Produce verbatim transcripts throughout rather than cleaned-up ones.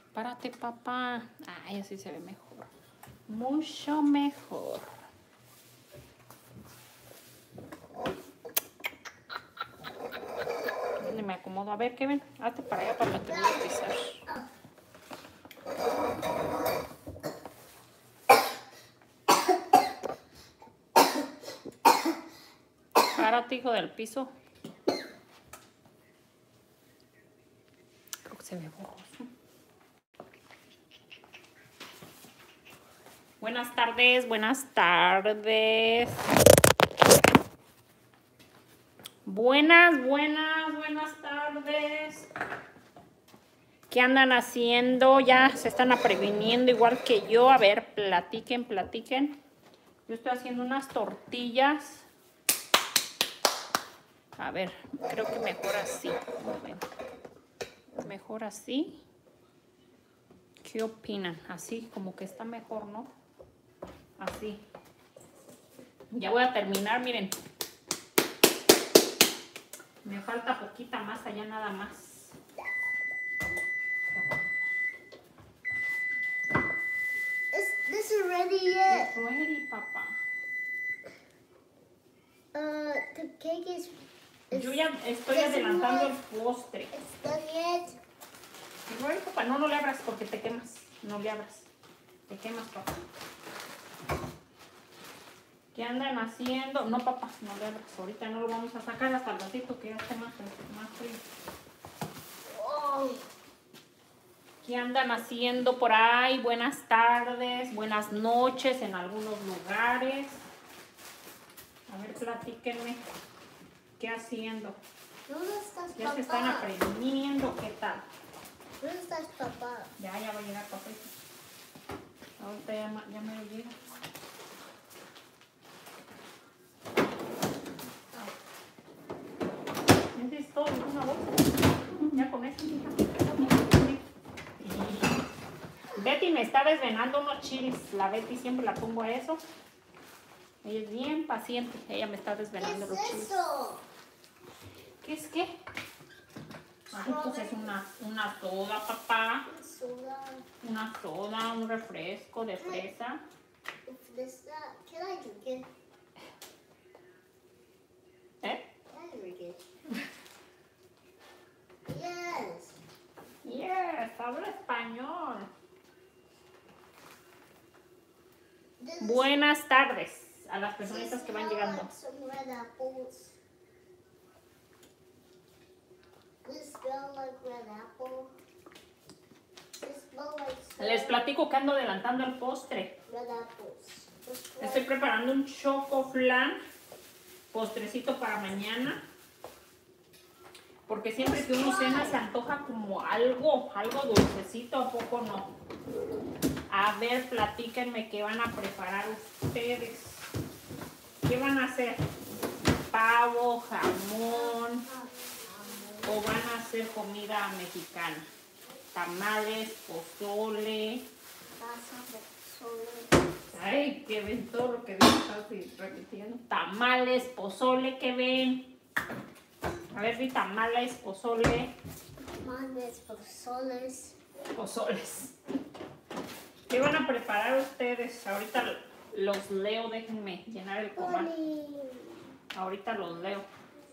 Párate, papá. Ay, así se ve mejor. Mucho mejor. ¿Dónde me acomodo? A ver, Kevin, hazte para allá para que te voy a pisar. Párate, hijo del piso. Creo que se ve borroso. Buenas tardes, buenas tardes. Buenas, buenas, buenas tardes. ¿Qué andan haciendo? Ya se están previniendo igual que yo. A ver, platiquen, platiquen. Yo estoy haciendo unas tortillas. A ver, creo que mejor así. Un momento. Mejor así. ¿Qué opinan? Así, como que está mejor, ¿no? Así. Ya voy a terminar, miren. Me falta poquita masa, ya nada más. Is this ready yet? It's ready, papá. Uh, the cake is. is Yo ya estoy doesn't adelantando el look- postre. It's done yet. It's ready, papá. No, no le abras porque te quemas. No le abras. Te quemas, papá. ¿Qué andan haciendo? No, papá, no le abras. Ahorita no lo vamos a sacar hasta el ratito que ya esté más, más frío. Oh. ¿Qué andan haciendo por ahí? Buenas tardes, buenas noches en algunos lugares. A ver, platíquenme. ¿Qué haciendo? ¿Dónde estás, ¿Ya se están papá? aprendiendo? ¿Qué tal? ¿Dónde estás, papá? Ya, ya va a llegar papá. Ahorita ya, ma- ya me lo llega. ¿Es todo en una bolsa? Ya con eso, hija. Betty me está desvenando unos chiles. La Betty siempre la pongo a eso. Ella es bien paciente. Ella me está ¿Qué desvenando los es chiles. eso? ¿Qué es qué? Ay, pues es una, una soda, papá. Soda. Una soda, un refresco de fresa. If this that, can I drink it? ¿Eh? Can I drink it? Yes. Yes, habla español. This is- Buenas tardes a las this personitas que van smell llegando. like some red apples. This smell like red apple. This smell like some Les platico que ando adelantando el postre. red apples. This smell- Estoy preparando un choco flan, postrecito para mañana. Porque siempre que uno cena se antoja como algo, algo dulcecito, ¿a poco no? A ver, platíquenme qué van a preparar ustedes. ¿Qué van a hacer? ¿Pavo, jamón? ¿O van a hacer comida mexicana? Tamales, pozole. Pasa de pozole. Ay, que ven todo lo que digo, estoy repitiendo. Tamales, pozole, ¿qué ven? A ver, vi tamales, pozole, Tamales, pozoles. pozoles. ¿Qué van a preparar ustedes? Ahorita los leo, déjenme llenar el comal. Poli. Ahorita los leo.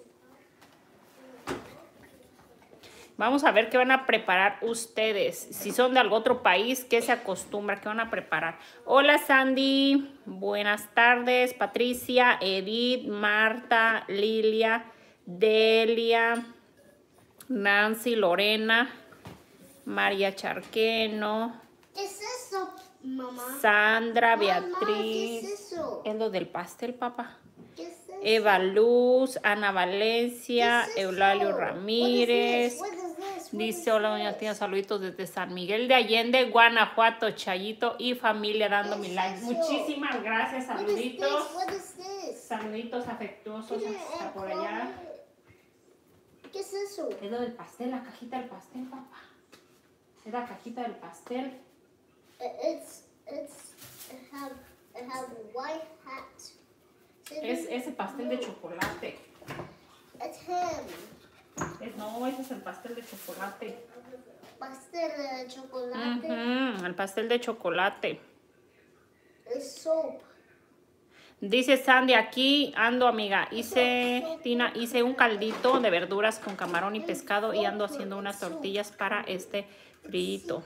Vamos a ver qué van a preparar ustedes. Si son de algún otro país, ¿qué se acostumbra? ¿Qué van a preparar? Hola, Sandy. Buenas tardes. Patricia, Edith, Marta, Lilia, Delia, Nancy, Lorena, María Charqueno, ¿Qué es eso, mamá? Sandra, Mamá, ¿qué Beatriz. es eso? Es lo del pastel, papá. ¿Qué es eso? Eva Luz, Ana Valencia, ¿Qué es eso? Eulalio Ramírez. What is this? What is this? What Dice, is hola, doña this? Tía, saluditos desde San Miguel de Allende, Guanajuato, Chayito y familia dando ¿Qué mi es like. eso? Muchísimas gracias, What is saluditos. this? What is this? Saluditos afectuosos hasta por allá. ¿Qué es eso? Es lo del pastel, la cajita del pastel, papá. Es la cajita del pastel. It's it's it have it have white hat. Es ese pastel de chocolate. It's him. Es, no, ese es el pastel de chocolate. pastel de chocolate. Ujú, el pastel de chocolate. Es soap. Dice Sandy, aquí ando, amiga. Hice, Tina, hice un caldito de verduras con camarón y pescado y ando haciendo unas tortillas para este frito.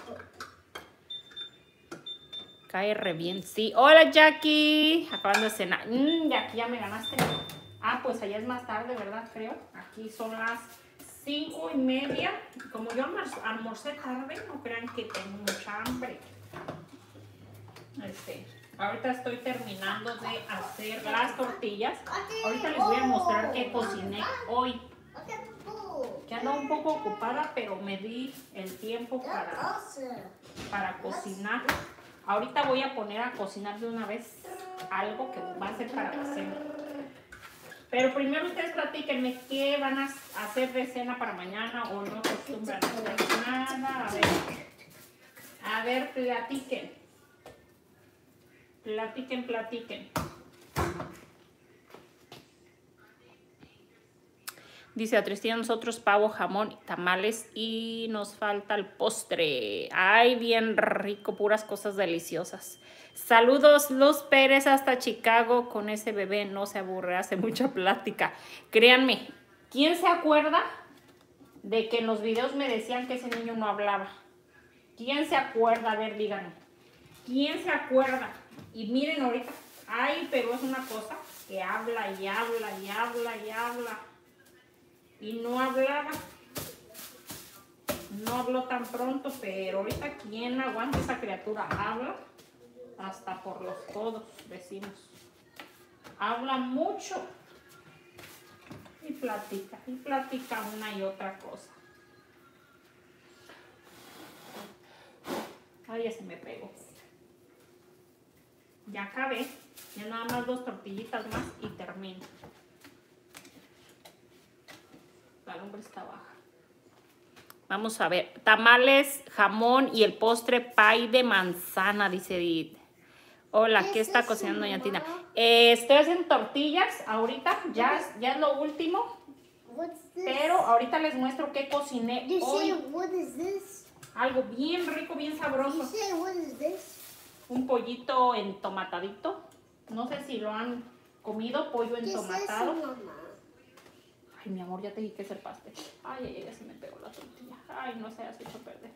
Cae re bien, sí. Hola, Jackie. Acabando de cenar. Mm, Jackie, ya me ganaste. Ah, pues allá es más tarde, ¿verdad? Creo. Aquí son las cinco y media. Como yo almorcé tarde, no crean que tengo mucha hambre. Este... Ahorita estoy terminando de hacer las tortillas. Ahorita les voy a mostrar qué cociné hoy. Que ando un poco ocupada, pero me di el tiempo para, para cocinar. Ahorita voy a poner a cocinar de una vez algo que va a ser para la cena. Pero primero ustedes platíquenme qué van a hacer de cena para mañana o no acostumbran a hacer nada. A ver, a ver, platiquen. Platiquen, platiquen. Dice a Tristina, nosotros pavo, jamón, tamales y nos falta el postre. Ay, bien rico, puras cosas deliciosas. Saludos, Luz Pérez hasta Chicago. Con ese bebé no se aburre, hace mucha plática. Créanme, ¿quién se acuerda de que en los videos me decían que ese niño no hablaba? ¿Quién se acuerda? A ver, díganme. ¿Quién se acuerda? Y miren ahorita, ay, pero es una cosa que habla y habla y habla y habla. Y no hablaba. No habló tan pronto, pero ahorita ¿quién aguanta esa criatura? Habla hasta por los codos, decimos. Habla mucho. Y platica, y platica una y otra cosa. Ay, ya se me pegó. Ya acabé, ya nada más dos tortillitas más y termino. La lumbre está baja. Vamos a ver, tamales, jamón y el postre pay de manzana, dice Edith. Hola, ¿qué está cocinando doña Tina? Eh, estoy haciendo tortillas ahorita, ya, ya es lo último. Pero ahorita les muestro qué cociné hoy. Algo bien rico, bien sabroso. Un pollito entomatadito. No sé si lo han comido, pollo entomatado. Ay, mi amor, ya te dije que es el pastel. Ay, ay, ay, ya se me pegó la tortilla. Ay, no se has hecho perder.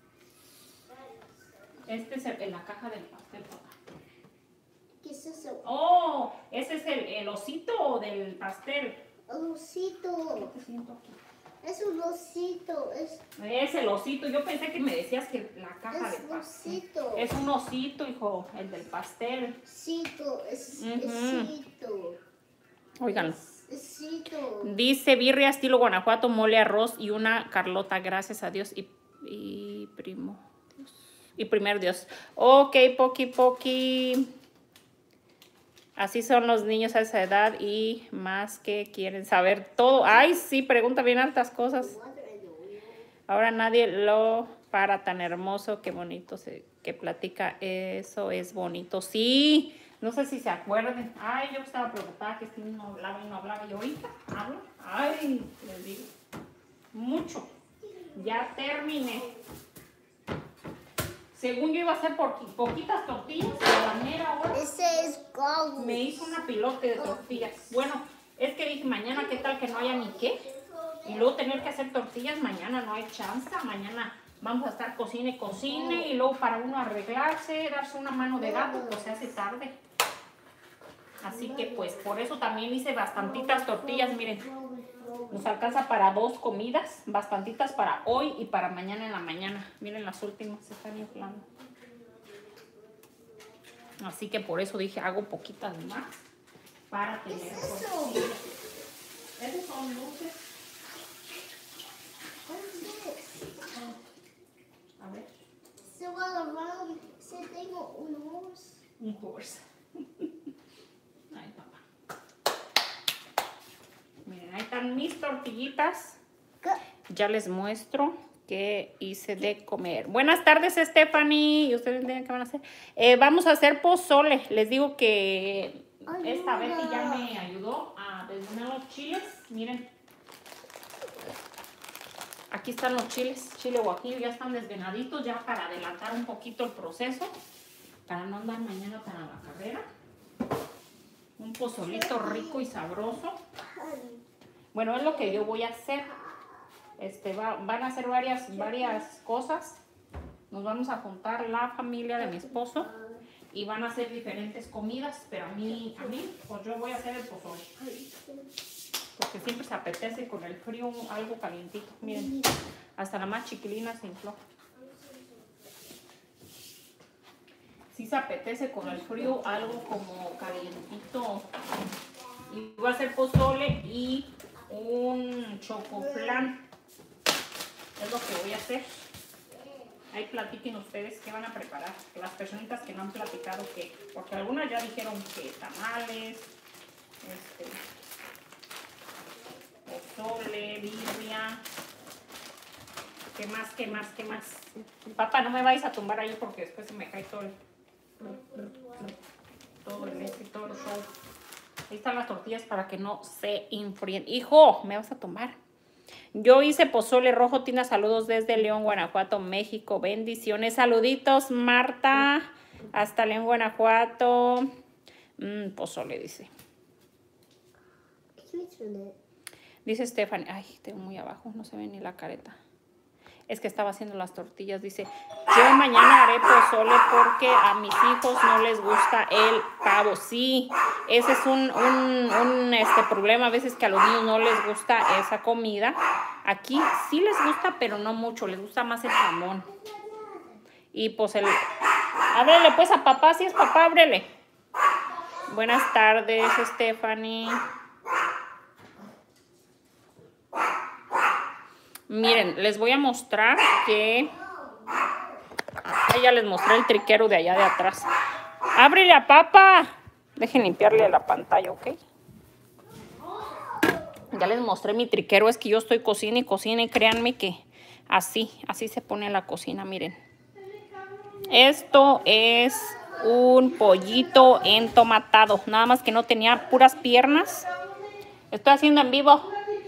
Este es el, en la caja del pastel, papá. ¿Qué es eso? Oh, ese es el, el osito del pastel. El osito. ¿Qué te siento aquí? Es un osito. Es, es el osito. Yo pensé que me decías que la caja es del pastel. Osito. Es un osito, hijo, el del pastel. Osito, es Uh-huh. osito. Óiganlo. Osito. Dice birria estilo Guanajuato, mole, arroz y una Carlota, gracias a Dios y, y primo Dios, y primer Dios. Ok, poqui poqui. Así son los niños a esa edad y más que quieren saber todo. Ay, sí, pregunta bien altas cosas. Ahora nadie lo para tan hermoso, qué bonito se, que platica. Eso es bonito. Sí, no sé si se acuerden. Ay, yo estaba preocupada que este no hablaba y no hablaba. Y ahorita hablo. Ay, les digo. Mucho. Ya terminé. Según yo iba a hacer por poquitas tortillas, a la mera hora Ese es gold. me hizo una pilote de tortillas. Bueno, es que dije, mañana qué tal que no haya ni qué. Y luego tener que hacer tortillas, mañana no hay chance. Mañana vamos a estar cocine y cocine. Y luego para uno arreglarse, darse una mano de gato, pues se hace tarde. Así que pues por eso también hice bastantitas tortillas, miren. Nos alcanza para dos comidas, bastantitas para hoy y para mañana en la mañana. Miren, las últimas se están inflando. Así que por eso dije, hago poquitas más para tener tortillas. Esos son luces. A ver. Se va around. Se tengo un horse. Un horse. Ay, papá. Miren, ahí están mis tortillitas. Ya les muestro qué hice de comer. Buenas tardes, Stephanie. ¿Y ustedes entienden qué van a hacer? Eh, vamos a hacer pozole. Les digo que esta Betty ya me ayudó a desmenar los chiles. Miren. Aquí están los chiles, chile guajillo, ya están desvenaditos, ya para adelantar un poquito el proceso, para no andar mañana tan a la carrera. Un pozolito rico y sabroso. Bueno, es lo que yo voy a hacer. Este, va, van a hacer varias, varias cosas. Nos vamos a juntar la familia de mi esposo y van a hacer diferentes comidas, pero a mí, a mí, pues yo voy a hacer el pozole. Porque siempre se apetece con el frío algo calientito. Miren, hasta la más chiquilina se infló. Sí se apetece con el frío algo como calientito. Y voy a hacer pozole y un chocoflan. Es lo que voy a hacer. Ahí platiquen ustedes qué van a preparar. Las personitas que no han platicado qué. Porque algunas ya dijeron que tamales, este, pozole, birria. ¿Qué más, qué más, qué más? Papá, no me vais a tumbar ahí porque después se me cae todo el... Todo el este, todo el show. Ahí están las tortillas para que no se enfríen. Hijo, me vas a tumbar. Yo hice pozole rojo. Tina, saludos desde León, Guanajuato, México. Bendiciones. Saluditos, Marta. Hasta León, Guanajuato. Mm, pozole, dice. Dice Stephanie. Ay, tengo muy abajo. No se ve ni la careta. Es que estaba haciendo las tortillas. Dice, yo mañana haré pozole porque a mis hijos no les gusta el pavo. Sí, ese es un, un, un este, problema a veces, que a los niños no les gusta esa comida. Aquí sí les gusta, pero no mucho. Les gusta más el jamón. Y pues el... Ábrele pues a papá, si es papá, ábrele. Buenas tardes, Stephanie. Miren, les voy a mostrar que... Ahí ya les mostré el triquero de allá de atrás. ¡Ábrele a papá! Dejen limpiarle la pantalla, ¿ok? Ya les mostré mi triquero. Es que yo estoy cocina y cocina y créanme que así, así se pone la cocina, miren. Esto es un pollito entomatado. Nada más que no tenía puras piernas. Estoy haciendo en vivo.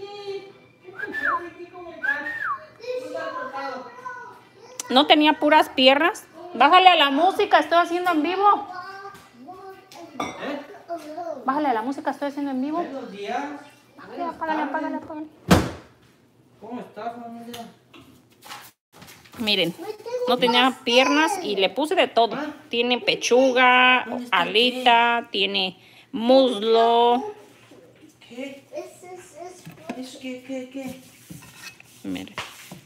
No tenía puras piernas. Bájale a la música, estoy haciendo en vivo. ¿Eh? Bájale a la música, estoy haciendo en vivo. Buenos días. Bájale, apágale, apágale, apágale. ¿Cómo estás, familia? Miren, no tenía piernas y le puse de todo. Tiene pechuga, alita, tiene muslo. ¿Qué? ¿Es qué, qué, qué? Miren.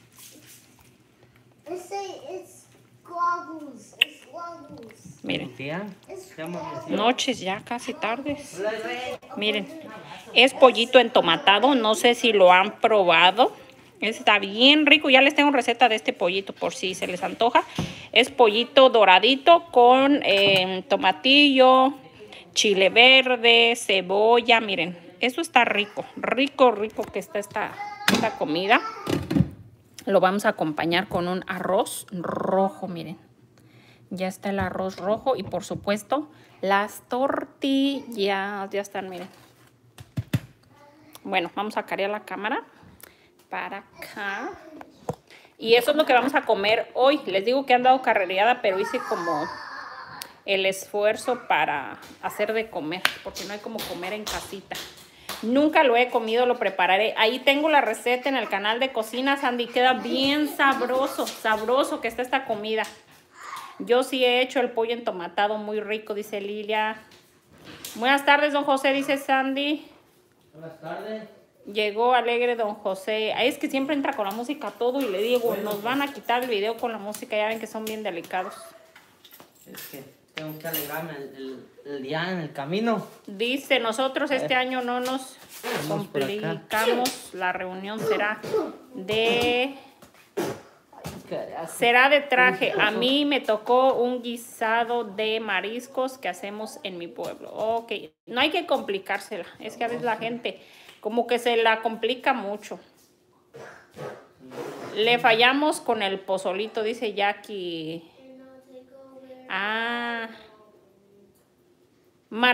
Miren, noches ya, casi tardes. Miren, es pollito entomatado, no sé si lo han probado. Está bien rico, ya les tengo receta de este pollito por si se les antoja. Es pollito doradito con eh, tomatillo, chile verde, cebolla. Miren, eso está rico, rico, rico que está esta, esta comida. Lo vamos a acompañar con un arroz rojo, miren. Ya está el arroz rojo y por supuesto las tortillas. Ya están, miren. Bueno, vamos a cargar la cámara para acá. Y eso es lo que vamos a comer hoy. Les digo que han dado carrereada, pero hice como el esfuerzo para hacer de comer. Porque no hay como comer en casita. Nunca lo he comido, lo prepararé. Ahí tengo la receta en el canal de cocina, Sandy. Queda bien sabroso, sabroso que está esta comida. Yo sí he hecho el pollo entomatado muy rico, dice Lilia. Buenas tardes, don José, dice Sandy. Buenas tardes. Llegó alegre don José. Ahí es que siempre entra con la música todo y le digo, nos van a quitar el video con la música. Ya ven que son bien delicados. Es que tengo que alegrarme el, el, el día en el camino. Dice, nosotros este año no nos complicamos. La reunión será de... Será de traje. A mí me tocó un guisado de mariscos que hacemos en mi pueblo. Ok, no hay que complicársela. Es que a veces la gente como que se la complica mucho. Le fallamos con el pozolito, dice Jackie. Ah.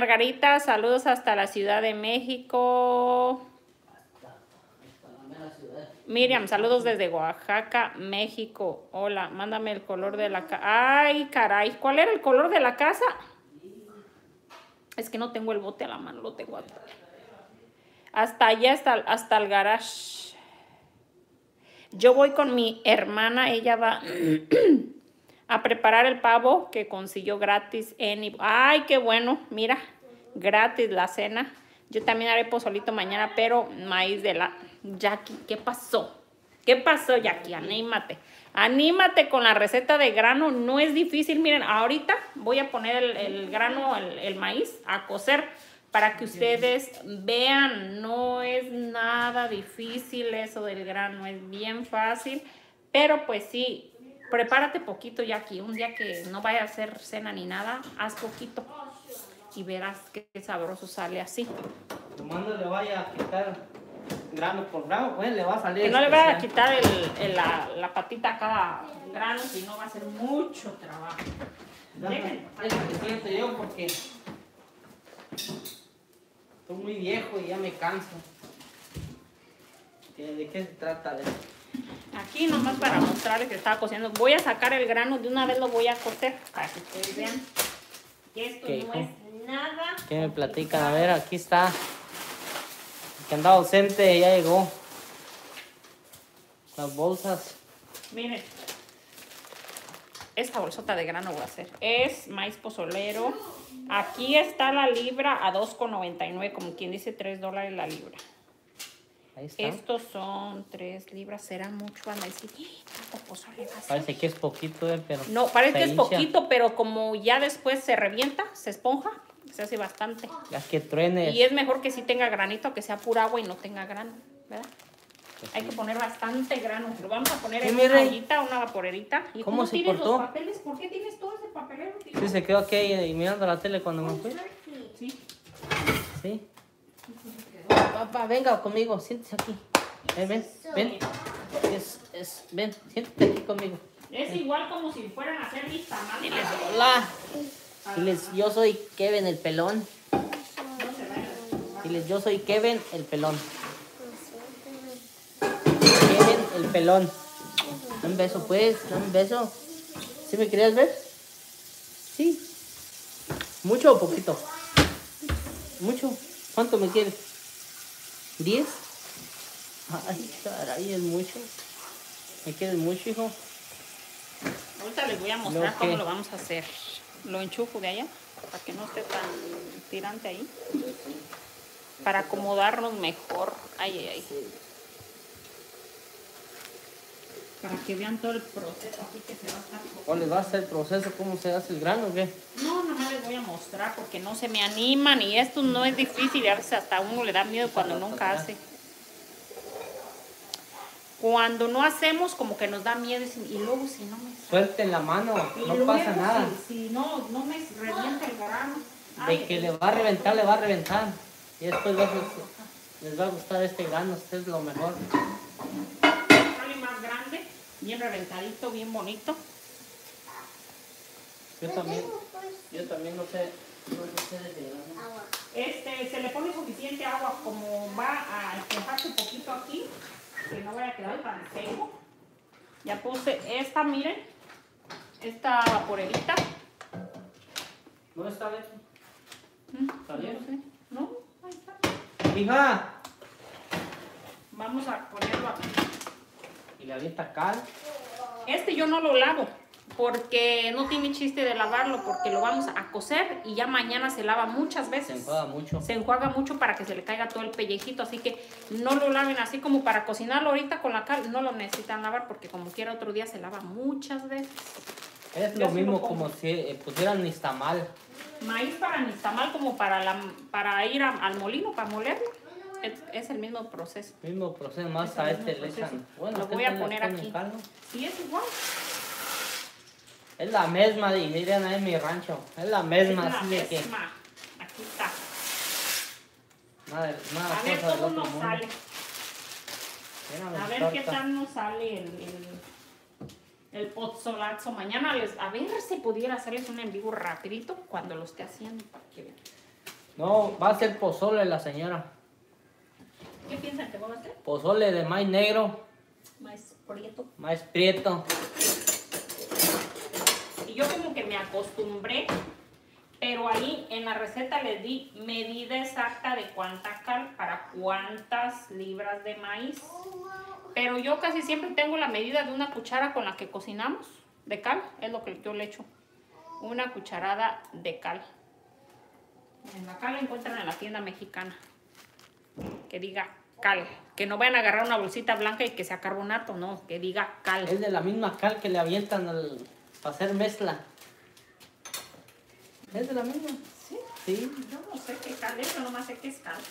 Margarita, saludos hasta la Ciudad de México. Miriam, saludos desde Oaxaca, México. Hola, mándame el color de la casa. Ay, caray, ¿cuál era el color de la casa? Es que no tengo el bote a la mano, lo tengo aquí. Hasta allá, hasta, hasta el garage. Yo voy con mi hermana, ella va a preparar el pavo que consiguió gratis en... Ay, qué bueno, mira, gratis la cena. Yo también haré pozolito mañana, pero maíz de la... Jackie, ¿qué pasó? ¿Qué pasó, Jackie? Anímate. Anímate con la receta de grano. No es difícil. Miren, ahorita voy a poner el, el grano, el, el maíz, a cocer para que ustedes vean. No es nada difícil eso del grano. Es bien fácil. Pero pues sí, prepárate poquito, Jackie. Un día que no vaya a hacer cena ni nada, haz poquito. Y verás qué sabroso sale así. Nomás no le vaya a quitar grano por grano, pues le va a salir. Que no le especial. vaya a quitar el, el, la, la patita a cada grano, si no va a ser mucho trabajo. Dejen. Es lo que siento yo porque estoy muy viejo y ya me canso. ¿De qué se trata? De... Aquí nomás para mostrarles que estaba cociendo. Voy a sacar el grano, de una vez lo voy a cocer para que ustedes vean que esto ¿Qué, no hijo? es nada. ¿Qué me platican? A ver, aquí está. El que andaba ausente ya llegó. Las bolsas. Miren, esta bolsota de grano voy a hacer. Es maíz pozolero. Aquí está la libra a dos con noventa y nueve, como quien dice tres dólares la libra. Ahí está. Estos son tres libras, será mucho, van a decir, ¿cuánto pozole va a hacer? Parece que es poquito, eh, pero... No, parece se que es hincha. poquito, pero como ya después se revienta, se esponja, se hace bastante. Ya que truene. Y es mejor que sí tenga granito, que sea pura agua y no tenga grano, ¿verdad? Pues Hay sí. que poner bastante grano. Lo vamos a poner Sí, en mi una rey. ollita, una vaporerita. ¿Y ¿Cómo cómo se tienes cortó? los papeles? ¿Por qué tienes todo ese papelero? tío? Sí, se quedó aquí eh, mirando la tele cuando me fui. Sí. Sí. Papá, venga conmigo, siéntese aquí. Ven, ven, ven. Es, es, ven, siéntate aquí conmigo. Es igual como si fueran a hacer mis tamales. Diles hola. Diles, yo soy Kevin el pelón. Diles, yo soy Kevin el pelón. Kevin el pelón. Dame un beso, pues, dame un beso. ¿Sí me querías ver? Sí. ¿Mucho o poquito? ¿Mucho? ¿Cuánto me quieres? ¿Diez? Ay, caray, es mucho. ¿Me quieres mucho, hijo? Ahorita les voy a mostrar ¿Lo cómo qué? lo vamos a hacer. Lo enchufo de allá para que no esté tan tirante ahí. Para acomodarnos mejor. Ay, ay, ay. Para que vean todo el proceso aquí que se va a estar. ¿O les va a hacer el proceso? ¿Cómo se hace el grano o qué? No, nomás les voy a mostrar porque no se me animan y esto no es difícil. Y a veces hasta a uno le da miedo cuando nunca hace. Cuando no hacemos, como que nos da miedo y luego si no me... Suelten la mano, Y no luego, pasa nada. Si, si no, no me revienta el grano. De que le va a reventar, le va a reventar. Y después vas a- les va a gustar este grano, este es lo mejor. Sale más grande, bien reventadito, bien bonito. Yo también, yo también no sé, no sé de grano. Este, se le pone suficiente agua, como va a esponjarse un poquito aquí, que no vaya a quedar tan seco. Ya puse esta, miren, esta vaporerita. ¿No está bien? ¿Está bien? No, ahí está. Hija, Vamos a ponerlo aquí. y le avienta cal. Este yo no lo lavo, porque no tiene chiste de lavarlo, porque lo vamos a cocer y ya mañana se lava muchas Se veces. enjuaga mucho. Se enjuaga mucho para que se le caiga todo el pellejito, así que no lo laven así como para cocinarlo ahorita con la cal. No lo necesitan lavar porque como quiera otro día se lava muchas veces. Es Yo lo sí mismo lo pongo. como si eh, pusieran nixtamal. Maíz para nixtamal como para, la, para ir a- al molino, para molerlo. Es, es el mismo proceso. Mismo proceso, más Es a el este mismo le proceso. echan. Bueno, Lo aquel voy a le poner ponen aquí. cal, ¿no? Sí, es igual. Es la misma, y dirían ahí en mi rancho. Es la misma, Es la así de que misma. Aquí está. nada, nada A ver cosa del cómo otro nos mundo. sale. Mira, A me ver qué corta. tal nos sale el, el, el pozzolazo. Mañana les, a ver si pudiera hacerles un en vivo rapidito cuando lo esté haciendo para que vean. No, va a ser pozole la señora. ¿Qué piensan que voy a hacer? Pozole de maíz negro, Maíz prieto. maíz prieto. Y yo como que me acostumbré, pero ahí en la receta les di medida exacta de cuánta cal para cuántas libras de maíz. Pero yo casi siempre tengo la medida de una cuchara con la que cocinamos de cal, es lo que yo le echo. Una cucharada de cal. En la cal la encuentran en la tienda mexicana. Que diga cal. Que no vayan a agarrar una bolsita blanca y que sea carbonato, no, que diga cal. Es de la misma cal que le avientan al, para hacer mezcla. ¿Es de la misma? ¿Sí? Sí. Yo no sé qué cal es, yo nomás sé que es cal.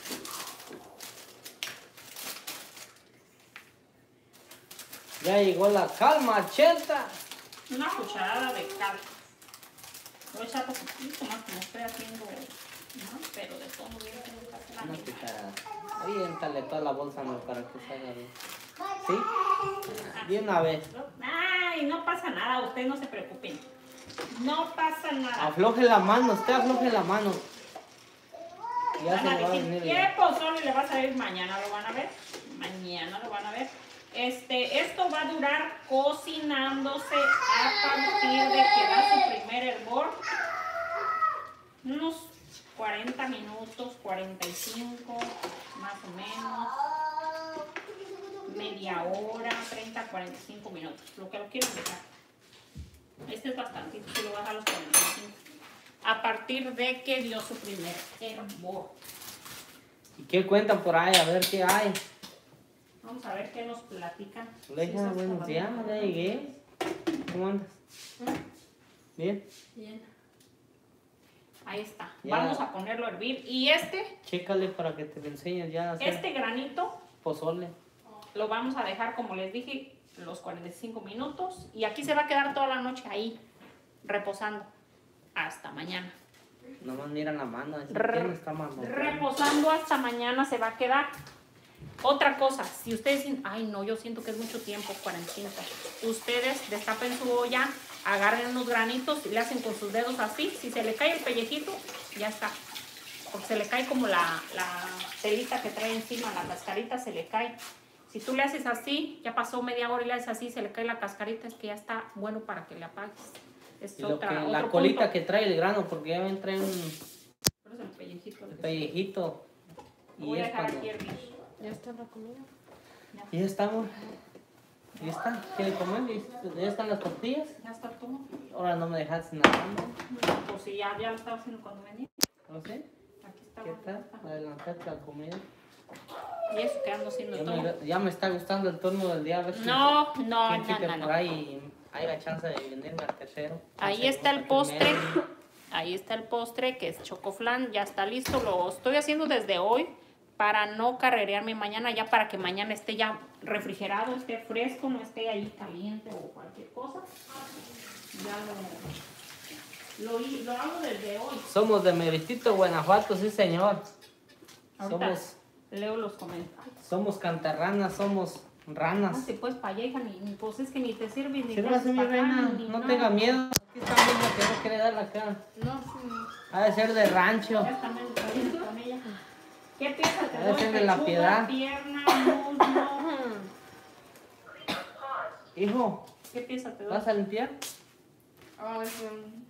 Ya llegó la cal macheta. Una cucharada de cal. Voy a echar poquitito más como estoy haciendo, ¿no? Pero de todo bien tengo que hacer la Una mitad. cucharada. Aviéntale toda la bolsa, ¿no? Para que salga bien. ¿Sí? De una vez. Ay, no pasa nada, ustedes no se preocupen. No pasa nada. Afloje la mano, usted afloje la mano. Ya se Van a le va a decir, venir ¿qué ya. pozole le va a salir mañana? ¿Lo van a ver? Mañana lo van a ver. Este, esto va a durar cocinándose a partir de que da su primer hervor. Unos cuarenta minutos, cuarenta y cinco, más o menos. Media hora, treinta, cuarenta y cinco minutos. Lo que lo quiero dejar. Este es bastante, si lo vas a los cuarenta y cinco. A partir de que dio su primer hervor. ¿Y qué cuentan por ahí? A ver qué hay. Vamos a ver qué nos platican. Leja, Sí, buenos días, ya llegué. ¿Cómo andas? ¿Bien? Bien. Ahí está. Ya. Vamos a ponerlo a hervir. Y este, Chécale para que te lo enseñes ya a hacer este granito pozole. lo vamos a dejar, como les dije, los cuarenta y cinco minutos. Y aquí se va a quedar toda la noche ahí, reposando. Hasta mañana. Nomás mira la mano, así Re- ¿quién está más montando? Reposando hasta mañana se va a quedar. Otra cosa, si ustedes dicen, ay no, yo siento que es mucho tiempo, cuarenta y cinco. Ustedes destapen su olla, agarren unos granitos y le hacen con sus dedos así. Si se le cae el pellejito, ya está. Porque se le cae como la, la telita que trae encima, la cascarita se le cae. Si tú le haces así, ya pasó media hora y le haces así, se le cae la cascarita, es que ya está bueno para que le apagues. Es Y lo otra, que, otro la colita punto. que trae el grano, porque ya ven trae un Pero es el pellejito. el pellejito. Lo Y voy a es dejar cuando... aquí hervir. ¿Ya está la comida? Y ya estamos. Ya está. ¿Quiere comer? ¿Ya están las tortillas? Ya está todo. Ahora no me dejaste nada. Pues sí, ya, ya lo estaba haciendo cuando venía. ¿No sé? Aquí está. ¿Qué tal? Adelantaste la comida. Y eso quedando haciendo Ya todo. me, ya me está gustando el turno del día. A ver si No, no, quién no, quita no, por no. ahí hay la chance de venirme al tercero. Ahí al está el segundo, al postre. primero. Ahí está el postre que es chocoflan. Ya está listo. Lo estoy haciendo desde hoy para no carrerearme mañana, ya para que mañana esté ya refrigerado, esté fresco, no esté ahí caliente o cualquier cosa. Ya lo, lo, lo hago desde hoy. Somos de Meritito, Guanajuato, sí señor. Ahorita Somos, leo los comentarios. somos cantarranas, somos No, ranas. si puedes para allá, hija, ni, ni- pues es que ni te sirve ni te Sírvase, haces mi pa' acá, reina, ni no nada. tenga miedo. Aquí está viendo que no quiere dar la cara. No, sí. Ha de ser de rancho. Ya está medio caliente con ella. ¿Qué piensas? Te Ha de doy ser de la pechuga, piedad. pierna, muslo. Hijo, ¿Qué piensas? Te doy ¿vas a limpiar? Ah, es un...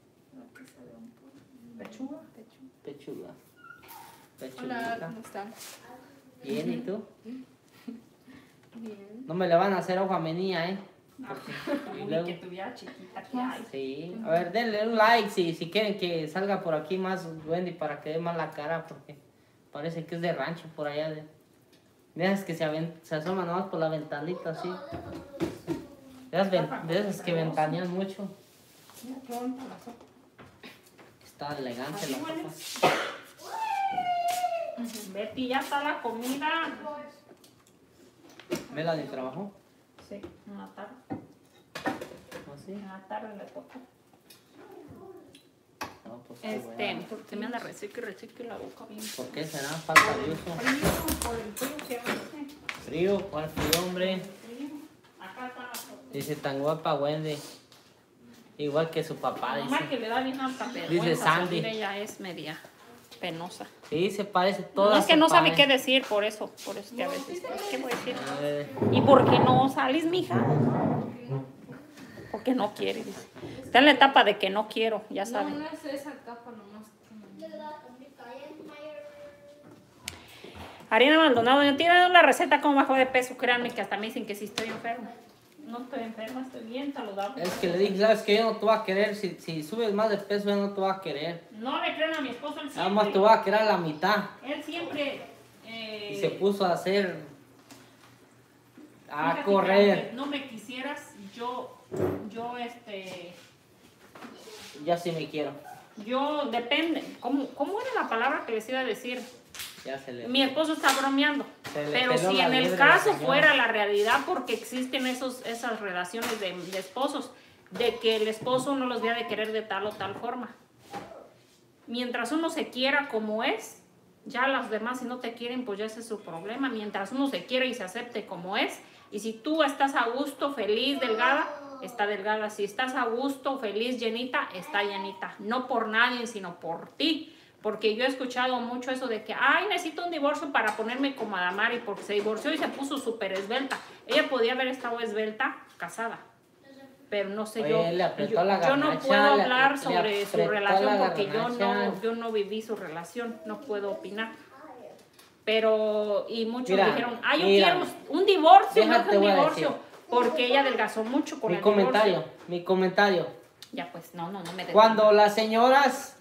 pechuga. Pechuga. Hola, Pechuga. ¿cómo están? Bien, ¿y tú? Bien. No me le van a hacer ojo a mi niña, ¿eh? Uy, luego- que tuviera chiquita que hay. Sí. A ver, denle un like si, si quieren que salga por aquí más Wendy para que dé más la cara, porque parece que es de rancho por allá. De, de esas que se, aven- se asoman nomás por la ventanita, así. De esas, ven- de esas que ventanean mucho. Mira qué bonita la sopa. Está elegante Así la huele. sopa. Betty, ya está la comida. ¿Vela de trabajo? Sí, en la tarde. ¿Así? En la tarde le toca. No, pues qué Este, bueno. se me anda recique, recique la boca bien. ¿Por qué será? Falta Por de el uso. frío, por el frío que hace. Frío, ¿cuál frío, hombre? Frío. Acá está la sopa. Dice tan guapa Wendy. Igual que su papá, Mamá dice. que le da bien alta Dice vergüenza Sandy. salir, ella es media penosa. Sí, se parece toda. No es que se no sabe parece. qué decir, por eso, por eso que a veces, ¿qué voy a decir? A ver, ¿Y por qué no sales, mija? Porque no quiere, dice. Está en la etapa de que no quiero, ya No, saben. no es esa capa nomás. Harina Maldonado, yo tiene una receta como bajo de peso, créanme que hasta me dicen que sí estoy enferma. No estoy enferma, estoy bien saludable. es que le dije, sabes que yo no te voy a querer, si, si subes más de peso yo no te voy a querer. No le crean a mi esposo, él Nada más te siempre, voy a querer a la mitad. él siempre... eh, Y se puso a hacer, a fíjate que correr. aunque no me quisieras, yo, yo, este... Ya sí me quiero. Yo, depende, ¿cómo, cómo era la palabra que les iba a decir? Ya se le... Mi esposo está bromeando, Se le pero peló si la en el liebre a la caso señora. fuera la realidad, porque existen esos, esas relaciones de, de esposos, de que el esposo no los vea de querer de tal o tal forma. Mientras uno se quiera como es, ya las demás si no te quieren, pues ya ese es su problema. Mientras uno se quiere y se acepte como es, y si tú estás a gusto, feliz, delgada, está delgada. Si estás a gusto, feliz, llenita, está llenita. No por nadie, sino por ti. Porque yo he escuchado mucho eso de que, ay, necesito un divorcio para ponerme como Adamari, porque se divorció y se puso súper esbelta. Ella podía haber estado esbelta, casada. Pero no sé, Oye, yo, le apretó yo, la yo no garnacha, puedo le- hablar le sobre su apretó relación la porque yo garnacha. no, yo no viví su relación, no puedo opinar. Pero, y muchos Mira, dijeron, ay, yo mira. quiero un divorcio, no Déjate, que un voy a divorcio, decir. porque ella adelgazó mucho con Mi el comentario, divorcio. mi comentario. Ya pues, no, no, no me detengo. Cuando las señoras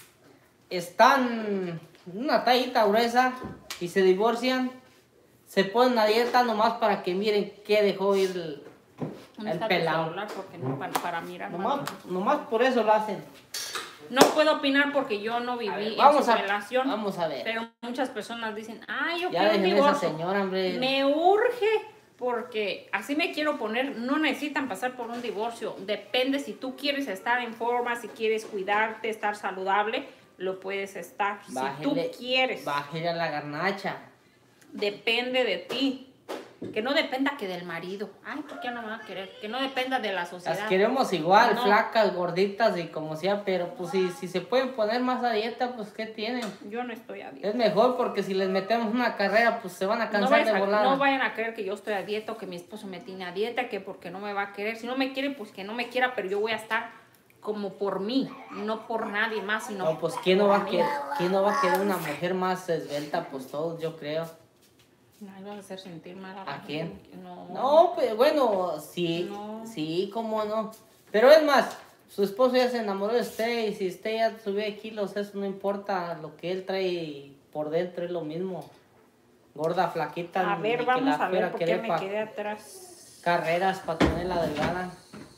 están una tallita gruesa y se divorcian, se ponen a dieta nomás para que miren qué dejó ir el, ¿Dónde el está tu pelado. celular? Porque no, para, para mirar. Nomás, más. nomás por eso lo hacen. No puedo opinar porque yo no viví A ver, en vamos su a- relación. vamos a ver. Pero muchas personas dicen, ay, yo Ya quiero un dejen a esa divorcio. señora, hombre. Me urge porque así me quiero poner. No necesitan pasar por un divorcio. Depende si tú quieres estar en forma, si quieres cuidarte, estar saludable, lo puedes estar. Bájele- si tú quieres, Bájele a la garnacha. depende de ti. Que no dependa que del marido. Ay, ¿por qué no me va a querer? Que no dependa de la sociedad. Las queremos igual, No. flacas, gorditas y como sea, pero pues si, si se pueden poner más a dieta, pues ¿qué tienen? Yo no estoy a dieta. Es mejor porque si les metemos una carrera, pues se van a No, cansar vayas de a- volar. no vayan a creer que yo estoy a dieta o que mi esposo me tiene a dieta, que porque no me va a querer. Si no me quiere, pues que no me quiera, pero yo voy a estar como por mí, no por nadie más, sino No, pues ¿quién no va a por mí. querer, quién no va a querer una mujer más esbelta? Pues todos, yo creo. Ay, vas a hacer sentir mal a la ¿A quién? gente. No. No, pues bueno, sí, No. sí, cómo no. Pero es más, su esposo ya se enamoró de usted y si usted ya subió de kilos, eso no importa. Lo que él trae por dentro es lo mismo. Gorda, flaquita. A ni ver, que vamos la a ver fuera por querer qué me pa' quedé atrás. carreras para tenerla delgada.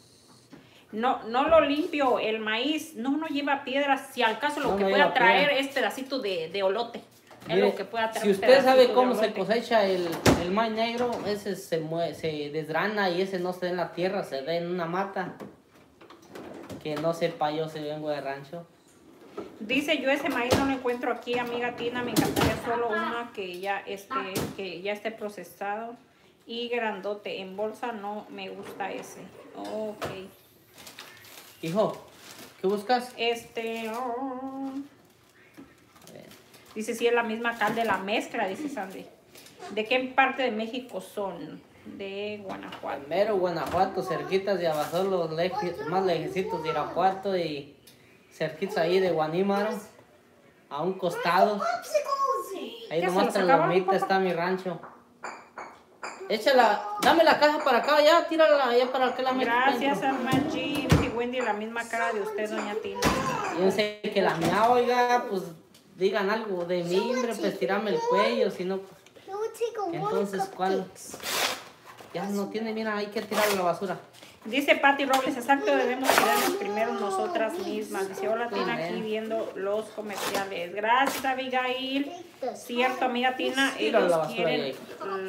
No, no lo limpio, el maíz, no, no lleva piedras. Si al caso lo No, que no pueda lleva traer piedra. es pedacito de, de olote. Es Mire, lo que pueda traer. si usted pedacito sabe de cómo se olote. cosecha el, el maíz negro, ese se mueve, se desgrana y ese no se da en la tierra, se da en una mata. Que no sepa yo si vengo de rancho. Dice, yo ese maíz no lo encuentro aquí, amiga Tina, me encantaría solo una que ya esté, que ya esté procesado y grandote. En bolsa no me gusta ese. Ok. Hijo, ¿qué buscas? Este, oh. A ver. Dice, si es la misma cal de la mezcla, dice Sandy. ¿De qué parte de México son? De Guanajuato. Mero Guanajuato, cerquitas de Abasolo, leje- más lejecitos de Irapuato y cerquitas ahí de Guanímaro, a un costado. Ahí ¿Ya se nomás los tras acabaron, lomita papá? está mi rancho. Échala, dame la caja para acá, ya, tírala allá para que la metas Gracias, dentro. Armaggi. Dice Wendy, la misma cara de usted, doña Tina. Yo sé que la mía, oiga, pues digan algo de mí, hombre, pues tirarme el cuello, si no, pues, It would take a one entonces, ¿cuál? cupcakes. Ya no tiene, mira, hay que tirarlo a la basura. Dice Patti Robles, exacto, debemos cuidarnos primero nosotras mismas. Dice, hola Tina, aquí Amén. viendo los comerciales. Gracias, Abigail. Cierto, amiga Tina, Tíralo a la ellos basura quieren, ahí.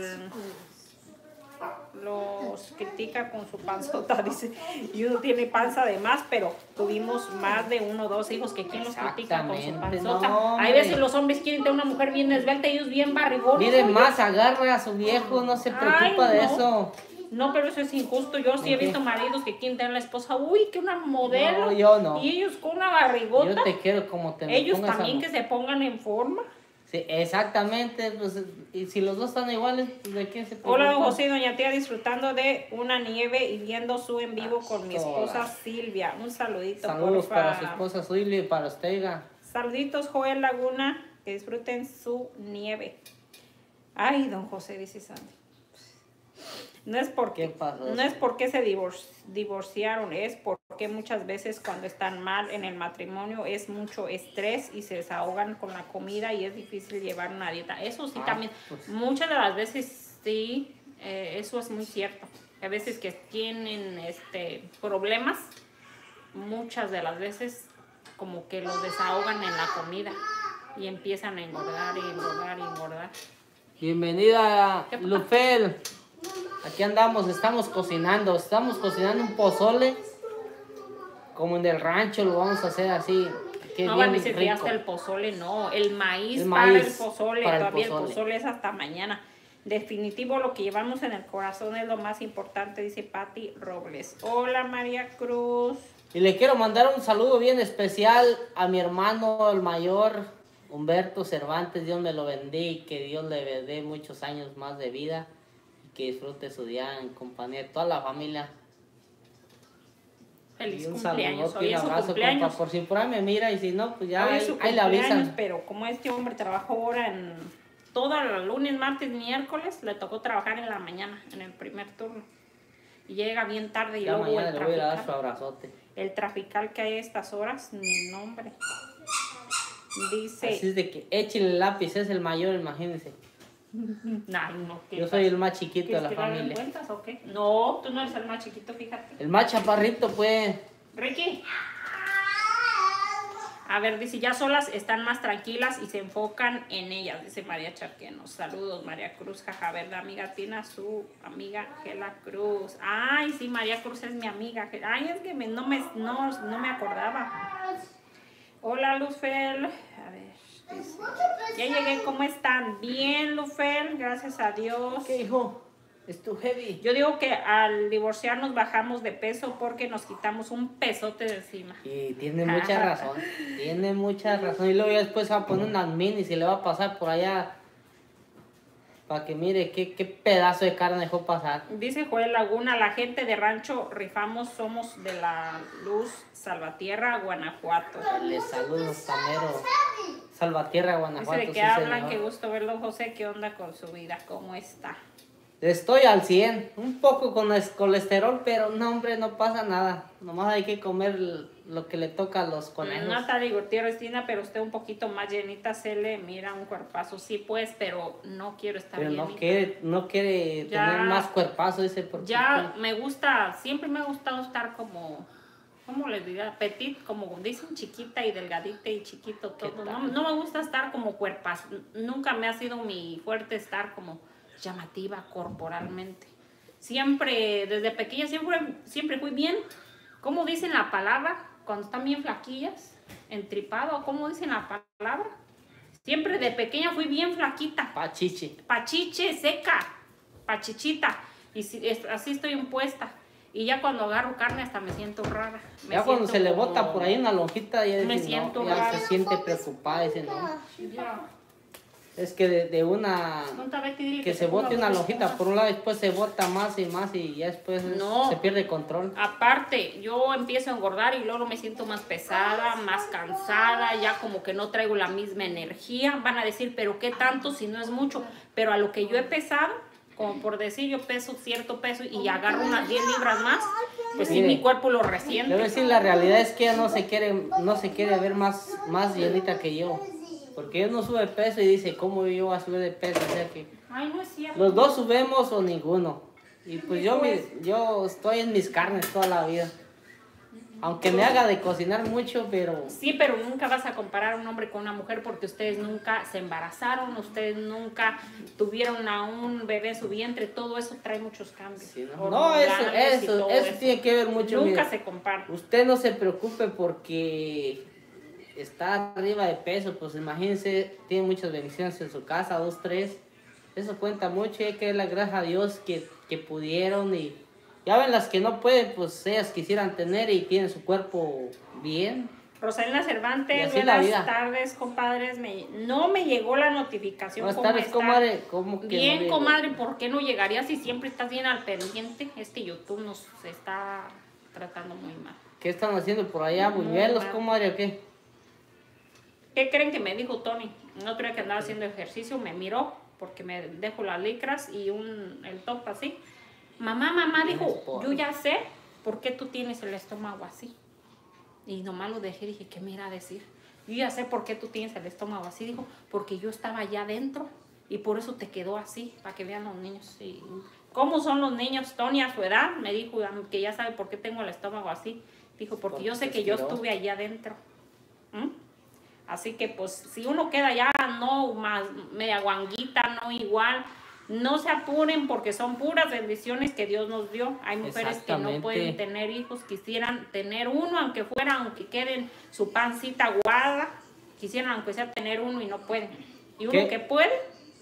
mm, los critica con su panzota, dice. Y uno tiene panza de más, pero tuvimos más de uno o dos hijos que quien los critica con su Exactamente, panzota. no, Hay hombre. veces los hombres quieren tener una mujer bien esbelta y ellos bien barrigones. Mire, oye. más agarra a su viejo, no se preocupa Ay, de no. eso. No, pero eso es injusto. Yo sí he ¿De qué? visto maridos que quieren tener la esposa, uy, que una modelo. No, yo no. Y ellos con una barrigota. Yo te quiero como te me Ellos pongas a- también que se pongan en forma. Sí, exactamente, pues, y si los dos están iguales, pues, ¿de qué se Hola, don preocupan? José y doña Tía, disfrutando de una nieve y viendo su en vivo con mi esposa Hola. Silvia. Un saludito, Saludos porfa. para su esposa Suili y para usted, oiga. Saluditos, Joel Laguna, que disfruten su nieve. Ay, don José, dice Sandy. No es porque, ¿Qué pasó? no es porque se divor- divorciaron, es porque muchas veces cuando están mal en el matrimonio es mucho estrés y se desahogan con la comida y es difícil llevar una dieta. Eso sí, Ah, también, pues. muchas de las veces sí, eh, eso es muy cierto. A veces que tienen este, problemas, muchas de las veces como que los desahogan en la comida y empiezan a engordar y engordar y engordar. Bienvenida, ¿Qué pasa? Lufel. Aquí andamos, estamos cocinando. Estamos cocinando un pozole. Como en el rancho, lo vamos a hacer así. Que No bien van a decir que ya rico. está el pozole, no, el maíz, El para maíz el pozole, para el todavía el pozole. pozole es hasta mañana. Definitivo, lo que llevamos en el corazón es lo más importante, dice Patti Robles. Hola, María Cruz. Y le quiero mandar un saludo bien especial a mi hermano, el mayor, Humberto Cervantes. Dios me lo bendiga y que Dios le dé muchos años más de vida. Y que disfrute su día en compañía de toda la familia. Feliz Y un cumpleaños. saludote, Hoy un es su abrazo, cumpleaños. compa. Por si por ahí me mira y si no, pues ya Hoy es ahí, su ahí le cumpleaños, avisan. pero como este hombre trabajó ahora en todo el lunes, martes, miércoles, le tocó trabajar en la mañana, en el primer turno. Y llega bien tarde y Ya luego mañana el le voy a dar su trafical, abrazote. el trafical que hay a estas horas, ni nombre. Dice, Así es de que échale el lápiz, es el mayor, imagínense. nah, no, ¿qué Yo pasa? soy el más chiquito de ¿Quieres la que lo hagan familia. cuentas o qué? No, tú no eres el más chiquito, fíjate. El más chaparrito, pues. Ricky. A ver, dice, ya solas están más tranquilas y se enfocan en ellas, dice María Charqueno. Saludos, María Cruz, jaja, ¿verdad, amiga Tina? Su amiga Gela Cruz. Ay, sí, María Cruz es mi amiga. Ay, es que me- no, me, no, no me acordaba. Hola, Luzfel. A ver, dice, ya llegué, ¿cómo están? Bien, Luzfel, gracias a Dios. ¿Qué, hijo? Es too heavy. Yo digo que al divorciarnos bajamos de peso porque nos quitamos un pesote de encima. Y tiene mucha razón. Tiene mucha razón. Y luego ya después se va a poner unas minis y le va a pasar por allá. Para que mire qué, qué pedazo de carne dejó pasar. Dice Joel Laguna, la gente de Rancho Rifamos somos de la Luz Salvatierra, Guanajuato. Les saludo, Tamero. Salvatierra, Guanajuato. Dice de qué sí, hablan, señor. qué gusto verlo, José, qué onda con su vida, cómo está. Estoy al cien. Un poco con el colesterol, pero no, hombre, no pasa nada. Nomás hay que comer lo que le toca a los conejos. Natalie Gutiérrez, Tina, pero usted un poquito más llenita, se le mira un cuerpazo. Sí, pues, pero no quiero estar Pero llenita. no quiere, no quiere Ya- tener más cuerpazo, dice. Porque Ya me gusta, siempre me ha gustado estar como, ¿cómo les diría? Petit, como dicen, chiquita y delgadita y chiquito ¿Qué todo. No, tal? no me gusta estar como cuerpas. Nunca me ha sido mi fuerte estar como llamativa corporalmente. Siempre, desde pequeña, siempre, siempre fui bien. ¿Cómo dicen la palabra? Cuando están bien flaquillas, entripado, ¿cómo dicen la palabra? Siempre de pequeña fui bien flaquita. Pachichi. Pachiche, seca, pachichita, y si- es- así estoy impuesta. Y ya cuando agarro carne hasta me siento rara. Me Ya cuando siento se le como- bota por ahí una lonjita, ya, Me dice, siento no, ya rara. se siente preocupada. Dice, no. Ya. Es que de, de una... Ponte, Betty, dile Que se ponga bote una los lonjita esponjas. por un lado, después se bota más y más y ya después es- No. se pierde control. Aparte, yo empiezo a engordar y luego me siento más pesada, más cansada, ya como que no traigo la misma energía. Van a decir, pero ¿qué tanto si no es mucho? Pero a lo que yo he pesado, como por decir, yo peso cierto peso y agarro unas diez libras más, pues sí, Mire, mi cuerpo lo Debo resiente. decir, la realidad es que ella no se quiere, no se quiere ver más, más llenita que yo. Porque ella no sube peso y dice, ¿cómo yo voy a subir de peso? O sea que Ay, no es cierto. los dos subemos o ninguno. Y pues yo, mi- yo estoy en mis carnes toda la vida. Aunque me haga de cocinar mucho, pero... Sí, pero nunca vas a comparar a un hombre con una mujer porque ustedes nunca se embarazaron, ustedes nunca tuvieron a un bebé en su vientre, todo eso trae muchos cambios. Sí, no, no, eso, hormonales y eso, todo eso tiene que ver mucho. Nunca mire. se compara. Usted no se preocupe porque está arriba de peso, pues imagínense, tiene muchas bendiciones en su casa, dos, tres. Eso cuenta mucho y hay que dar las gracias a Dios que, que pudieron y ya ven las que no pueden, pues ellas quisieran tener y tienen su cuerpo bien. Rosalina Y Cervantes, así la buenas vida. tardes, compadres. Me, no me llegó la notificación. Buenas ¿Cómo tardes, está? comadre. ¿Cómo que no Bien, llegó? comadre, ¿por qué no llegaría si siempre estás bien al pendiente? Es que YouTube nos está tratando muy mal. ¿Qué están haciendo por allá? Muy ¿Buñuelos, mal. comadre, o qué? ¿Qué creen que me dijo Tony? No creía que andaba haciendo ejercicio, me miró porque me dejo las licras y un, el top así. Mamá, mamá, Tienes dijo, pollo. yo ya sé por qué tú tienes el estómago así. Y nomás lo dejé, dije, ¿qué me irá a decir? Yo ya sé por qué tú tienes el estómago así, dijo, porque yo estaba allá adentro y por eso te quedó así, para que vean los niños. Y, ¿cómo son los niños? Tony a su edad me dijo que ya sabe por qué tengo el estómago así. Dijo, porque, Porque yo sé se que yo estiró. estuve allá adentro. ¿Mm? Así que pues si uno queda ya no más media guanguita, no igual, no se apuren porque son puras bendiciones que Dios nos dio. Hay mujeres que no Exactamente. pueden tener hijos, quisieran tener uno, aunque fuera, aunque queden su pancita aguada, quisieran aunque sea tener uno y no pueden. Y uno ¿Qué? que puede,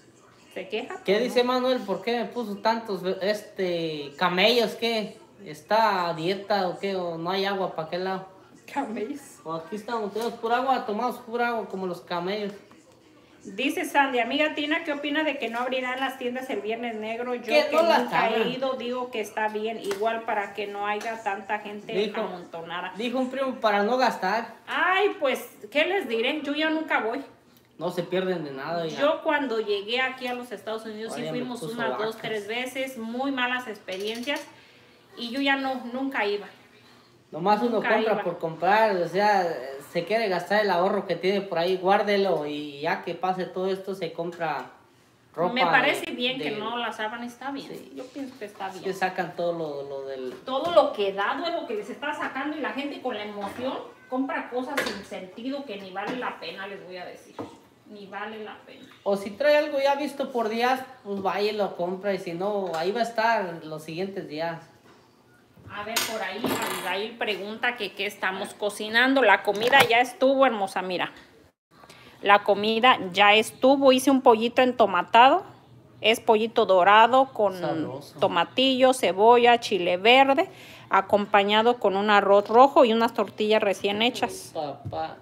se queja. ¿Qué pues, dice no. Manuel? ¿Por qué me puso tantos este camellos? ¿Qué? ¿Está a dieta o qué? ¿O no hay agua para qué lado? Camellos. O aquí estamos, tenemos pura agua, tomamos pura agua como los camellos. Dice Sandy, amiga Tina, ¿qué opina de que no abrirán las tiendas el Viernes Negro? Yo Que que no las nunca he abran. ido, digo que está bien, igual para que no haya tanta gente Dijo- amontonada. Dijo un primo para no gastar. Ay, pues, ¿qué les diré? Yo ya nunca voy. No se pierden de nada. Ya. Yo cuando llegué aquí a los Estados Unidos sí Oye, me fuimos puso unas dos, vacas. tres veces, muy malas experiencias y yo ya no, nunca iba. Nomás uno Nunca compra iba. por comprar, o sea, se quiere gastar el ahorro que tiene por ahí, guárdelo y ya que pase todo esto se compra ropa. Me parece de- bien que de- no las abran, está bien. Sí. Yo pienso que está Que bien. sacan todo lo, lo del... Todo lo que da, es lo que les está sacando y la gente con la emoción compra cosas sin sentido que ni vale la pena, les voy a decir. Ni vale la pena. O si trae algo ya visto por días, pues vaya y lo compra y si no, ahí va a estar los siguientes días. A ver, por ahí Abigail pregunta que qué estamos cocinando. La comida ya estuvo, hermosa, mira. La comida ya estuvo. Hice un pollito entomatado. Es pollito dorado con Sabroso. tomatillo, cebolla, chile verde, acompañado con un arroz rojo y unas tortillas recién hechas. Papá.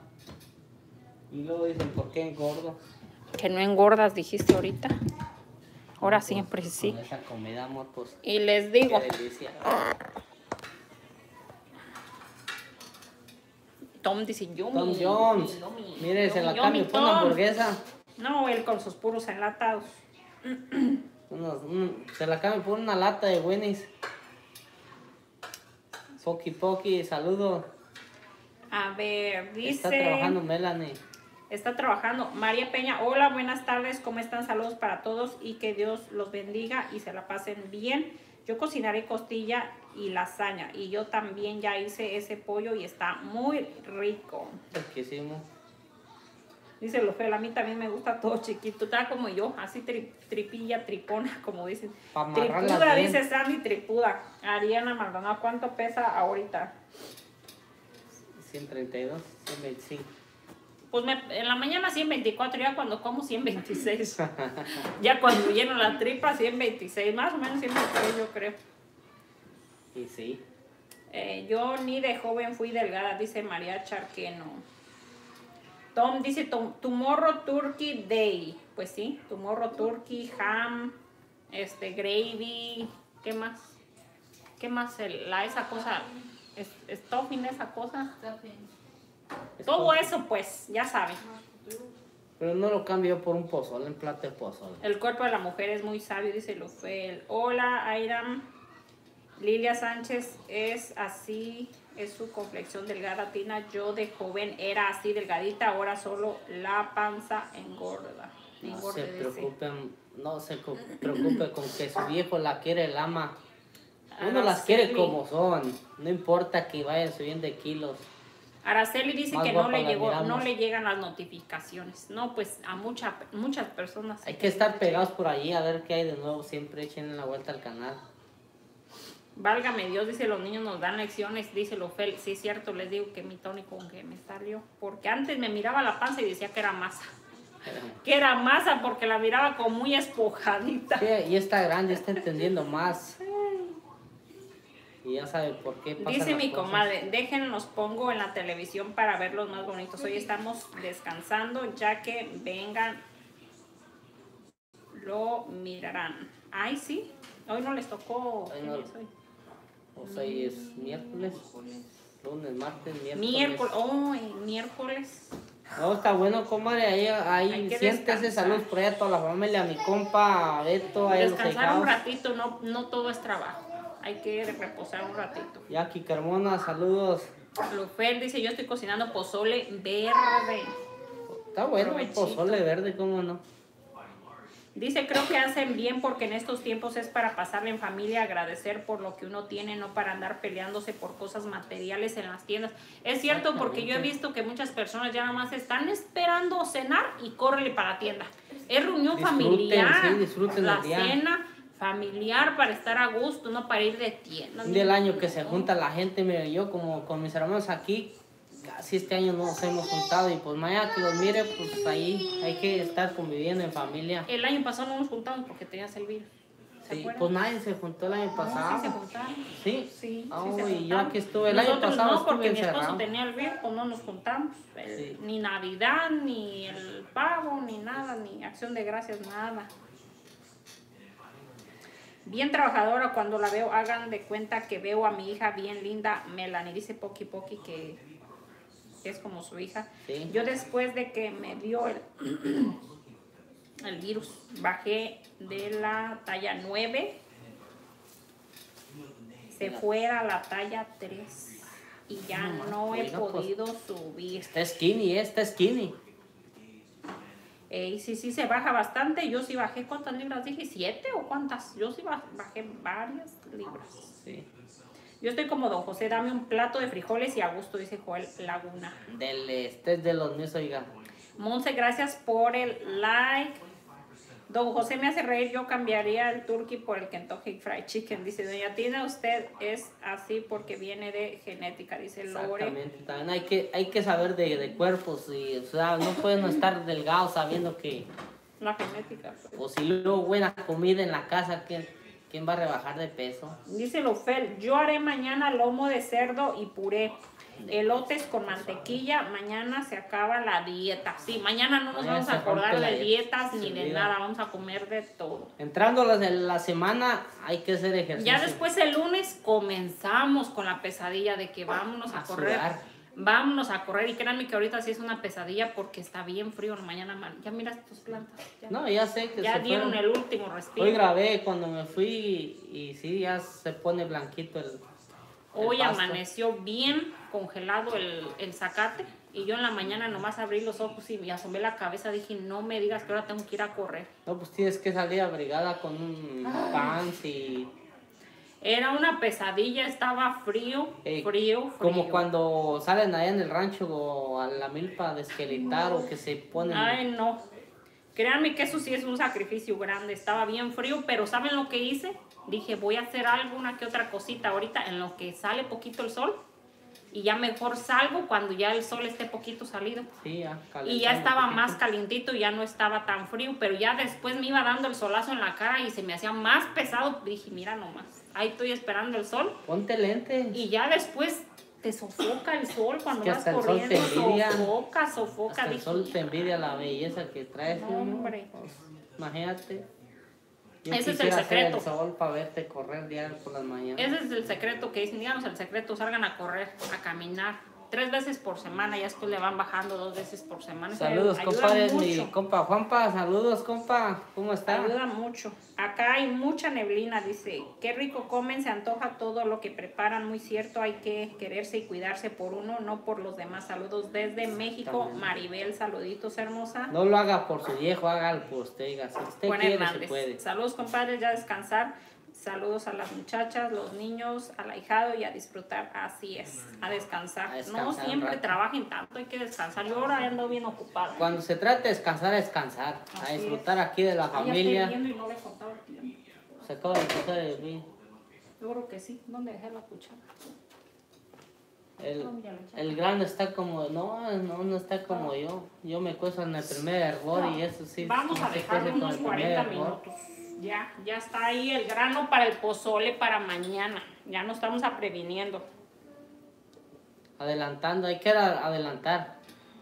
Y luego dicen, ¿por qué engordo? Que no engordas, dijiste ahorita. Ahora siempre sí. Con esa comida, amor, pues, Y les qué digo, delicia. Tom dice, yo Tom Jones. Mire, se la cambio por una hamburguesa. No, él con sus puros enlatados. Unos- un- se la cambio por una lata de Winnie's. Poki Poki, saludo. A ver, dice... Está trabajando Melanie. Está trabajando. María Peña, hola, buenas tardes, ¿cómo están? Saludos para todos y que Dios los bendiga y se la pasen bien. Yo cocinaré costilla y lasaña y yo también ya hice ese pollo y está muy rico. Riquísimo. Dice Lofel, a mí también me gusta todo chiquito, está como yo, así tri- tripilla, tripona, como dicen. Pa' amarrarlas Tripuda, bien. dice Sandy, tripuda. Ariana Maldonado, ¿cuánto pesa ahorita? ciento treinta y dos, ciento veinticinco. Pues me- en la mañana ciento veinticuatro, ya cuando como ciento veintiséis. Ya cuando lleno la tripa ciento veintiséis, más o menos ciento veintiséis yo creo. Y sí. Eh, yo ni de joven fui delgada, dice María Charqueno. Tom dice "Tom- Tomorrow Turkey Day". Pues sí, Tomorrow Turkey, ham, este, gravy, ¿qué más? ¿Qué más? El- la, esa cosa, es, stuffing, esa cosa. Es Todo como- eso, pues, ya saben. Pero no lo cambio por un pozole, un plato de pozole. El cuerpo de la mujer es muy sabio, dice Lufel. Hola, Airam. Lilia Sánchez es así, es su complexión delgada, Tina. Yo de joven era así delgadita, ahora solo la panza engorda. No Engorda, se dice. preocupen, no se cu- preocupe con que su viejo la quiere, el ama. Uno las Araceli. quiere como son, no importa que vayan subiendo de kilos. Araceli dice Más que no guapa le la llegó, no miramos. le llegan las notificaciones. No, pues a mucha, muchas personas. Hay que estar pegados por allí a ver qué hay de nuevo, siempre echen la vuelta al canal. Válgame Dios, dice, los niños nos dan lecciones, dice Lofel. Sí, es cierto, les digo que mi Tony con que me salió. Porque antes me miraba la panza y decía que era masa. Que era masa porque la miraba como muy espojadita. Sí, y está grande, está entendiendo más. Y ya sabe por qué pasan Dice las mi cosas. comadre, déjenlos pongo en la televisión para verlos más bonitos. Hoy estamos descansando, ya que vengan, lo mirarán. Ay, sí, hoy no les tocó. Ay, ¿Qué no. día es hoy? O sea, hoy es miércoles, lunes, martes, miércoles. Miércoles, oh, miércoles. No, está bueno, comadre, ahí, ahí Hay que siéntese, descansar. salud por ahí a toda la familia, a mi compa, a Beto, a los Descansar un hijados. ratito, no, no todo es trabajo. Hay que reposar un ratito. Jackie Carmona, saludos. Lufer dice, yo estoy cocinando pozole verde. Está bueno el Provechito. pozole verde, ¿cómo no? Dice, creo que hacen bien porque en estos tiempos es para pasarle en familia, agradecer por lo que uno tiene, no para andar peleándose por cosas materiales en las tiendas. Es cierto, porque yo he Exactamente. visto que muchas personas ya nada más están esperando cenar y córrele para la tienda. Es reunión Disfruten, familiar, sí, disfruten la el día. cena familiar para estar a gusto, no para ir de tienda. Un día al año que se junta la gente, mire, yo como con mis hermanos aquí, casi este año no nos hemos juntado y pues mañana que los mire, pues ahí hay que estar conviviendo en familia. El año pasado no nos juntamos porque tenías el virus. ¿Se Sí, acuerdan? pues nadie se juntó el año No, pasado. sí se juntaron. Sí, Sí, Ah, sí se y yo juntaron. aquí estuve el año Nosotros pasado, no, porque estuve mi esposo encerrado. tenía el virus, pues no nos juntamos. El- Sí. Ni Navidad, ni el pavo, ni nada, ni acción de gracias, nada. Bien trabajadora, cuando la veo, hagan de cuenta que veo a mi hija bien linda, Melanie, dice Poki Poki que es como su hija. Sí. Yo después de que me dio el, el virus, bajé de la talla nueve, se fue a la talla tres y ya No, no he oiga, pues. podido subir. Está skinny, eh, está skinny. Eh, y sí, sí se baja bastante. Yo sí bajé, ¿cuántas libras? Dije, ¿siete o cuántas? Yo sí baj- bajé varias libras. Sí. Yo estoy como Don José, dame un plato de frijoles y a gusto, dice Joel Laguna. Del, este es de los míos, oiga. Monse, gracias por el like. Don José me hace reír, yo cambiaría el turkey por el Kentucky Fried Chicken. Dice, doña Tina, usted es así porque viene de genética, dice Lore. Exactamente. También hay que, hay que saber de, de cuerpos y, o sea, no pueden estar delgados sabiendo que, La genética. pues. o si luego buena comida en la casa, ¿quién, quién va a rebajar de peso? Dice Lofel, yo haré mañana lomo de cerdo y puré, elotes con mantequilla, mañana se acaba la dieta. Sí, mañana no nos Mañana vamos se a acordar rompe la de dieta, dietas se ni de olvida. nada, vamos a comer de todo. Entrando las de la semana, hay que hacer ejercicio. Ya después el lunes comenzamos con la pesadilla de que vámonos a, A correr. sudar. Vámonos a correr y créanme que ahorita sí es una pesadilla porque está bien frío en la mañana. man- Ya miras tus plantas. Ya, No, ya sé que ya se dieron fueron. el último respiro. Hoy grabé cuando me fui y, y sí, ya se pone blanquito el, el Hoy pasto. amaneció bien congelado el, el zacate y yo en la mañana nomás abrí los ojos y me asomé la cabeza. Dije, no me digas que ahora tengo que ir a correr. No, pues tienes que salir abrigada con un pants y... Era una pesadilla, estaba frío, eh, frío, frío. Como cuando salen allá en el rancho o a la milpa de esqueletar o que se ponen... Ay, no. Créanme que eso sí es un sacrificio grande. Estaba bien frío, pero ¿saben lo que hice? Dije, voy a hacer algo, una que otra cosita ahorita en lo que sale poquito el sol. Y ya mejor salgo cuando ya el sol esté poquito salido. Sí, ya, Y ya calentando estaba un poquito. más calientito, ya no estaba tan frío, pero ya después me iba dando el solazo en la cara y se me hacía más pesado. Dije, mira nomás, ahí estoy esperando el sol. Ponte lentes. Y ya después te sofoca el sol cuando que vas hasta el sol corriendo. te envidia. Sofoca, sofoca. Hasta el Dije, sol te envidia la belleza que traes. No, ¿sí, no? hombre. Pues, imagínate. Yo Ese es el quisiera hacer secreto. el sol para verte correr diario por las mañanas. Ese es el secreto que dicen, díganos el secreto, salgan a correr, a caminar. Tres veces por semana, ya después le van bajando dos veces por semana. Eso Saludos, ayuda compadre, mi mucho. compa Juanpa. Saludos, compa. ¿Cómo está? Ayuda mucho. Acá hay mucha neblina, dice. Qué rico comen, se antoja todo lo que preparan. Muy cierto, hay que quererse y cuidarse por uno, no por los demás. Saludos desde México. Exactamente. Maribel, saluditos, hermosa. No lo haga por su viejo, hágalo por usted. Diga, si usted Juan quiere, se Hernández. puede. Saludos, compadres, ya a descansar. Saludos a las muchachas, los niños, al ahijado y a disfrutar. Así es, a descansar. A descansar no un siempre rato. trabajen tanto, hay que descansar. Yo ahora ando bien ocupada. Cuando se trata de descansar, descansar. Así A es. disfrutar aquí de la Ah, ya estoy familia. viendo y no le he contado el tiempo. Se acaba de empezar el vino. Yo creo que sí. ¿Dónde dejé la cuchara? El, No, ya lo eché. el grande está como, no, no, no está como yo. Yo me cuezo en el primer hervor y eso sí. Vamos no a se dejarlo cuece con unos el primer cuarenta hervor. minutos. Ya, ya está ahí el grano para el pozole para mañana. Ya nos estamos a previniendo. Adelantando, hay que a- adelantar.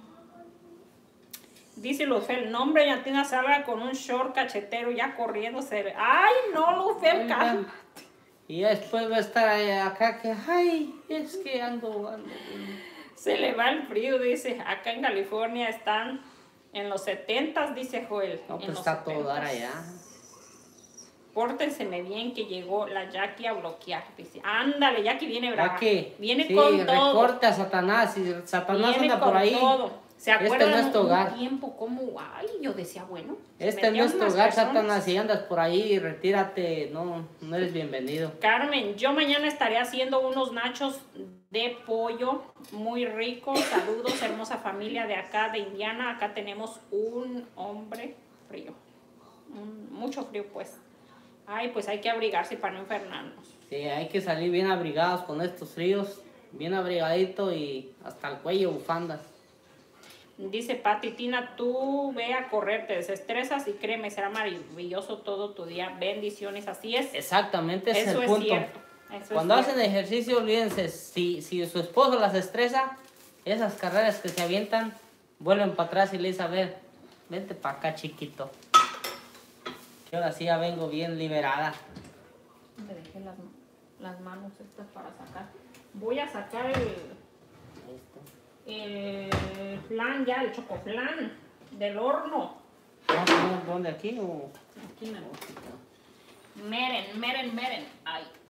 Dice Lufel, no hombre, Yantina salga con un short cachetero ya corriendo. Se ve. Ay, no, Lufel, Oigan, calma. y ya después va a estar ahí acá que, ay, es que ando, ando. Se le va el frío, dice. Acá en California están en los setentas, dice Joel. No, en pues los está todo dar setentas. allá. Pórtenseme bien que llegó la Jackie a bloquear. Dice, ándale, Jackie viene brava. Ya que, Viene sí, con todo. recorte a Satanás, y Satanás Viene anda con por ahí. todo. ¿Se Este acuerdan no es tu un- hogar. un tiempo como, ay, yo decía, bueno. se Este no metían es tu unas hogar, personas. Satanás, si andas por ahí, retírate, no, no eres bienvenido. Carmen, yo mañana estaré haciendo unos nachos de pollo muy ricos. Saludos, hermosa familia de acá, de Indiana. Acá tenemos un hombre frío. Un- mucho frío, pues. Ay, pues hay que abrigarse para no enfermarnos. Sí, hay que salir bien abrigados con estos fríos, bien abrigadito y hasta el cuello bufandas. Dice Pati, Tina, tú ve a correr, te desestresas y créeme, será maravilloso todo tu día. Bendiciones, así es. Exactamente, ese es Eso el es punto. cierto. Eso es Cuando hacen cierto. ejercicio, olvídense, si, si su esposo las estresa, esas carreras que se avientan, vuelven para atrás y le dicen, a ver, vente para acá, chiquito. Que ahora sí ya vengo bien liberada. Me dejé las, las manos estas para sacar. Voy a sacar el, el flan ya, el chocoflan del horno. ¿Vamos a poner dónde aquí o...? Aquí no. Miren, miren, miren. Ay,